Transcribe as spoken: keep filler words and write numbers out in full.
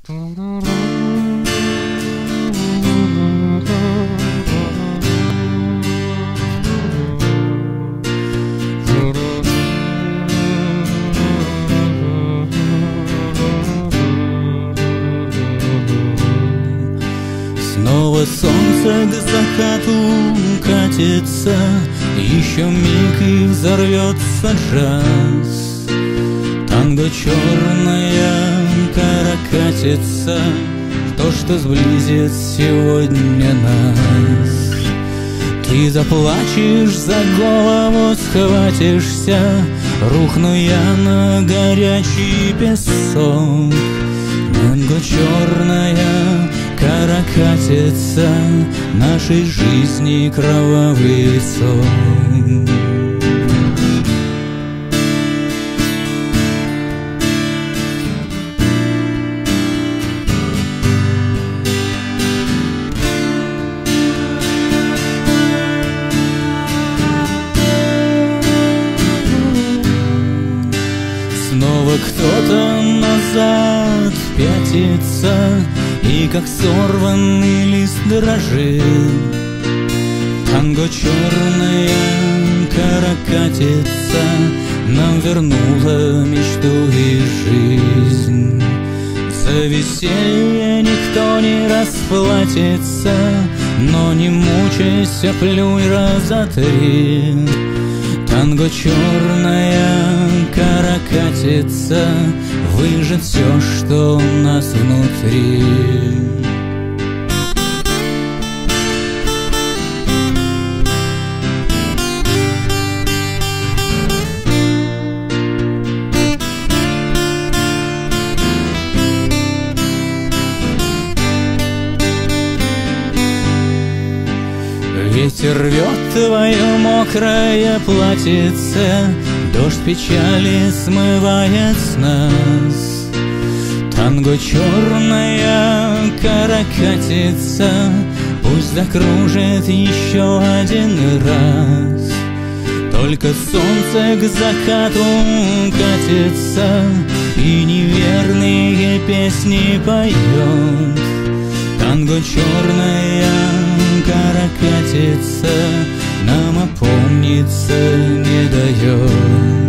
Снова солнце к закату катится, еще миг и взорвется джаз. Танго черная каракатица, то, что сблизит сегодня нас. Ты заплачешь, за голову схватишься, рухну я на горячий песок. Танго черная каракатица, нашей жизни кровавый сон. Снова кто-то назад пятится, и как сорванный лист дрожит. Танго черная каракатица нам вернула мечту и жизнь. За веселье никто не расплатится, но не мучайся, плюй раза три. Танго черная каракатица выжжет все, что у нас внутри. Ветер рвет твое мокрое платьице, дождь печали смывает с нас. Танго черная каракатица, пусть закружит еще один раз. Только солнце к закату катится и неверные песни поет. Танго черная каракатица нам опомниться не дает.